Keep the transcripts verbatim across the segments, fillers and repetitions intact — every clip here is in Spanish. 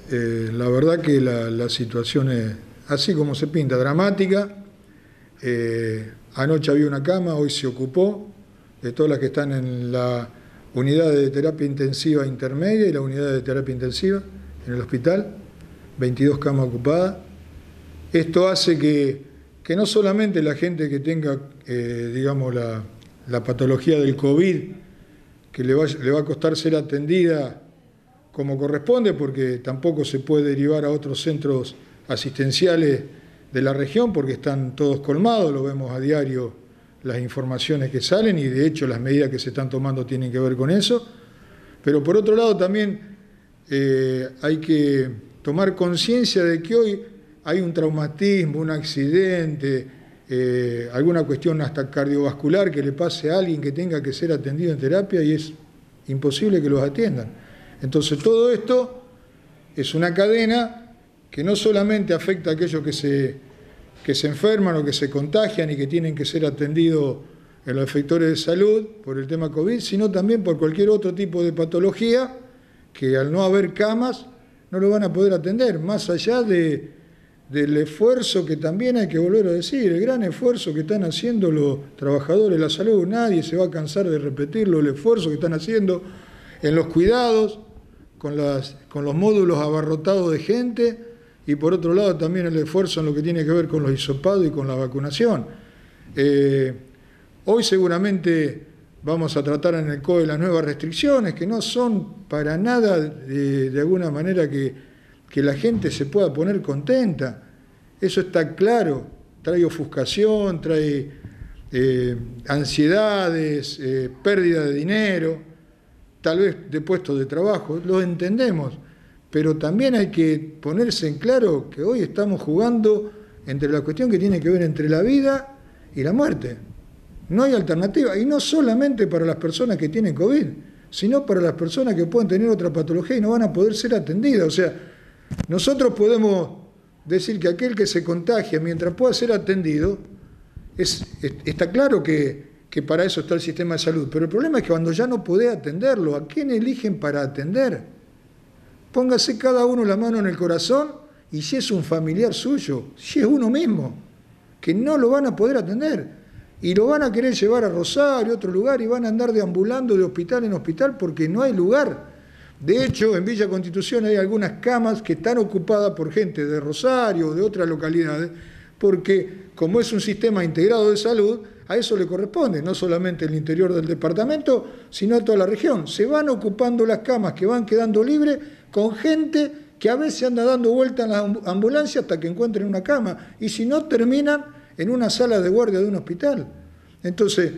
Eh, la verdad que la, la situación es, así como se pinta, dramática. Eh, anoche había una cama, hoy se ocupó, de todas las que están en la unidad de terapia intensiva intermedia y la unidad de terapia intensiva en el hospital, veintidós camas ocupadas. Esto hace que, que no solamente la gente que tenga, eh, digamos, la, la patología del COVID, que le va, le va a costar ser atendida como corresponde, porque tampoco se puede derivar a otros centros asistenciales de la región, porque están todos colmados, lo vemos a diario las informaciones que salen, y de hecho las medidas que se están tomando tienen que ver con eso. Pero por otro lado también eh, hay que tomar conciencia de que hoy hay un traumatismo, un accidente, eh, alguna cuestión hasta cardiovascular que le pase a alguien que tenga que ser atendido en terapia y es imposible que los atiendan. Entonces todo esto es una cadena que no solamente afecta a aquellos que se, que se enferman o que se contagian y que tienen que ser atendidos en los efectores de salud por el tema COVID, sino también por cualquier otro tipo de patología que al no haber camas no lo van a poder atender, más allá de, del esfuerzo que también hay que volver a decir, el gran esfuerzo que están haciendo los trabajadores de la salud. Nadie se va a cansar de repetirlo, el esfuerzo que están haciendo en los cuidados, con, las, con los módulos abarrotados de gente, y por otro lado también el esfuerzo en lo que tiene que ver con los hisopados y con la vacunación. Eh, hoy seguramente vamos a tratar en el C O E las nuevas restricciones, que no son para nada de, de alguna manera que, que la gente se pueda poner contenta. Eso está claro, trae ofuscación, trae eh, ansiedades, eh, pérdida de dinero, tal vez de puestos de trabajo, lo entendemos, pero también hay que ponerse en claro que hoy estamos jugando entre la cuestión que tiene que ver entre la vida y la muerte. No hay alternativa, y no solamente para las personas que tienen COVID, sino para las personas que pueden tener otra patología y no van a poder ser atendidas. O sea, nosotros podemos decir que aquel que se contagia mientras pueda ser atendido, es, es, está claro que que para eso está el sistema de salud, pero el problema es que cuando ya no podés atenderlo, ¿a quién eligen para atender? Póngase cada uno la mano en el corazón, y si es un familiar suyo, si es uno mismo, que no lo van a poder atender, y lo van a querer llevar a Rosario, a otro lugar, y van a andar deambulando de hospital en hospital porque no hay lugar. De hecho, en Villa Constitución hay algunas camas que están ocupadas por gente de Rosario o de otras localidades, porque como es un sistema integrado de salud, a eso le corresponde, no solamente el interior del departamento, sino toda la región. Se van ocupando las camas que van quedando libres con gente que a veces anda dando vueltas en la ambulancia hasta que encuentren una cama, y si no, terminan en una sala de guardia de un hospital. Entonces,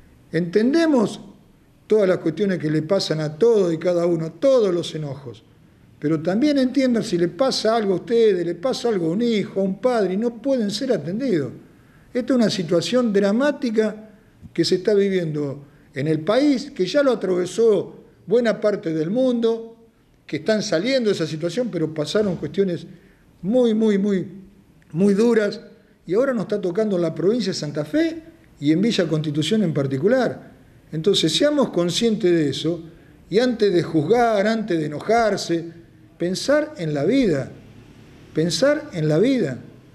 entendemos todas las cuestiones que le pasan a todos y cada uno, todos los enojos, pero también entiendan, si le pasa algo a ustedes, le pasa algo a un hijo, a un padre, y no pueden ser atendidos. Esta es una situación dramática que se está viviendo en el país, que ya lo atravesó buena parte del mundo, que están saliendo de esa situación, pero pasaron cuestiones muy, muy, muy, muy duras, y ahora nos está tocando en la provincia de Santa Fe y en Villa Constitución en particular. Entonces, seamos conscientes de eso, y antes de juzgar, antes de enojarse, pensar en la vida, pensar en la vida.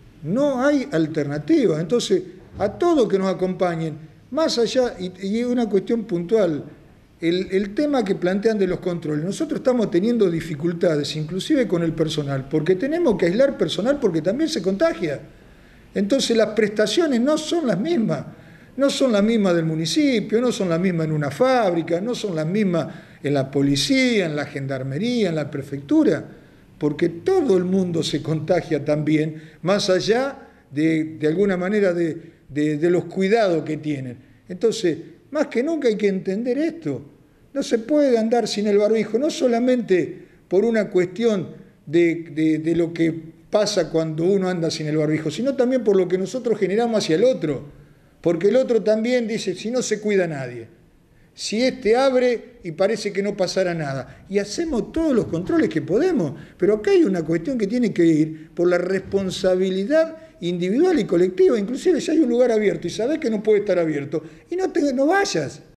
No hay alternativa. Entonces, a todos que nos acompañen, más allá, y, y una cuestión puntual, el, el tema que plantean de los controles. Nosotros estamos teniendo dificultades, inclusive con el personal, porque tenemos que aislar personal porque también se contagia. Entonces, las prestaciones no son las mismas. No son las mismas del municipio, no son las mismas en una fábrica, no son las mismas en la policía, en la gendarmería, en la prefectura, porque todo el mundo se contagia también, más allá de, de alguna manera de, de, de los cuidados que tienen. Entonces, más que nunca hay que entender esto. No se puede andar sin el barbijo, no solamente por una cuestión de, de, de lo que pasa cuando uno anda sin el barbijo, sino también por lo que nosotros generamos hacia el otro, porque el otro también dice, si no se cuida nadie. Si este abre y parece que no pasará nada. Y hacemos todos los controles que podemos. Pero acá hay una cuestión que tiene que ir por la responsabilidad individual y colectiva. Inclusive si hay un lugar abierto y sabés que no puede estar abierto, y no, te, no vayas.